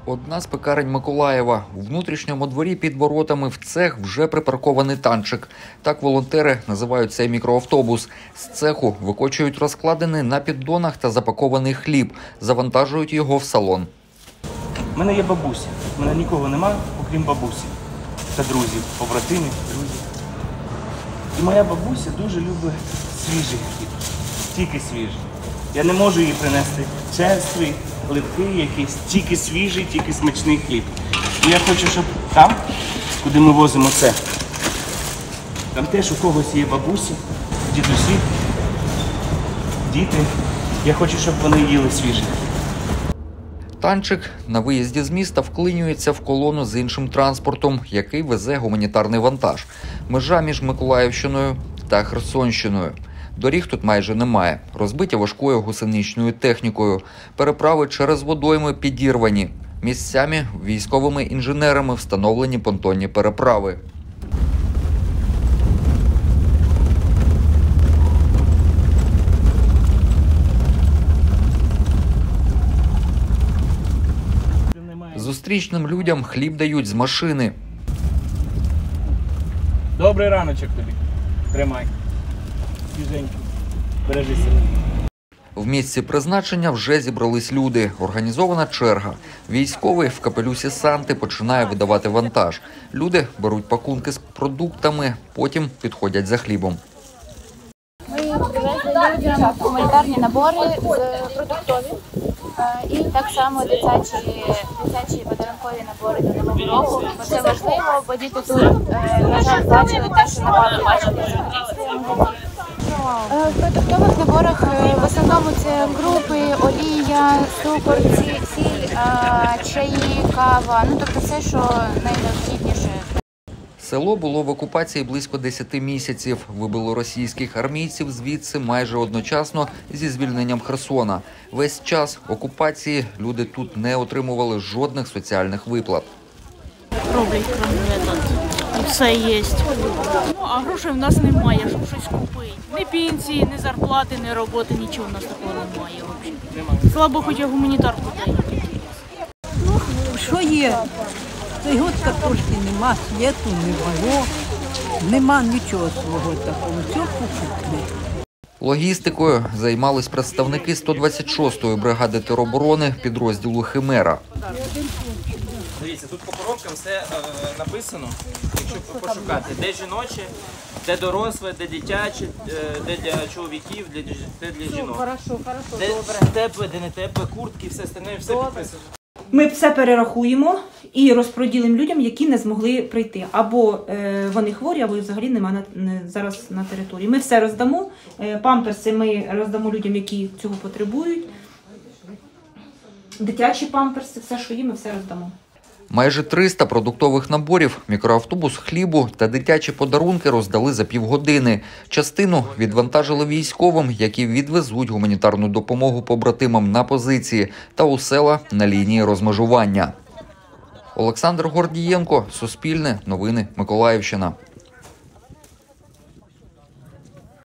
Одна з пекарень Миколаєва. У внутрішньому дворі під воротами в цех вже припаркований танчик. Так волонтери називають цей мікроавтобус. З цеху викочують розкладений на піддонах та запакований хліб. Завантажують його в салон. У мене є бабуся. У мене нікого нема, окрім бабусі. Та друзів, побратимів, друзів. І моя бабуся дуже любить свіжий хліб. Тільки свіжий. Я не можу їй принести черствий, липкий якийсь, тільки свіжий, тільки смачний хліб. І я хочу, щоб там, куди ми возимо це, там теж у когось є бабусі, дідусі, діти. Я хочу, щоб вони їли свіжий. Танчик на виїзді з міста вклинюється в колону з іншим транспортом, який везе гуманітарний вантаж. Межа між Миколаївщиною та Херсонщиною. Доріг тут майже немає, розбиті важкою гусеничною технікою. Переправи через водойми підірвані. Місцями військовими інженерами встановлені понтонні переправи. Зустрічним людям хліб дають з машини. Добрий раночок тобі. Тримай. Свіженький. Бережи себе. В місці призначення вже зібрались люди. Організована черга. Військовий в капелюсі Санти починає видавати вантаж. Люди беруть пакунки з продуктами, потім підходять за хлібом. Ми привезли людям гуманітарні набори продуктові і так само дитячі подарункові набори до Нового року. Бо це важливо, бо діти тут, на жаль, бачили те, що набагато бачили. В продуктових наборах в основному це крупи, олія, цукор, сіль, чаї, кава, тобто все, що найнеобхідніше. Село було в окупації близько 10 місяців. Вибило російських армійців звідси майже одночасно зі звільненням Херсона. Весь час окупації люди тут не отримували жодних соціальних виплат. Роблять кроме все є. А грошей в нас немає, щоб щось купити. Ні пенсії, ні зарплати, ні роботи, нічого в нас такого немає взагалі. Слабо, хоч я гуманітарку даю. Що є? Цей год картошки нема, світу не було, нема нічого свого такого, все покупне. Логістикою займались представники 126-ї бригади тероборони підрозділу «Химера». Дивіться, тут по коробкам все написано, якщо пошукати, де жіноче, де доросле, де дитяче, де для чоловіків, де для жінок. Де тепле, де не тепле, куртки, все остальне, все підписано. Ми все перерахуємо і розподілимо людям, які не змогли прийти. Або вони хворі, або взагалі немає зараз на території. Ми все роздамо, памперси ми роздамо людям, які цього потребують. Дитячі памперси, все, що є, ми все роздамо. Майже 300 продуктових наборів, мікроавтобус хлібу та дитячі подарунки роздали за півгодини. Частину відвантажили військовим, які відвезуть гуманітарну допомогу побратимам на позиції та у села на лінії розмежування. Олександр Гордієнко, Суспільне, Новини, Миколаївщина.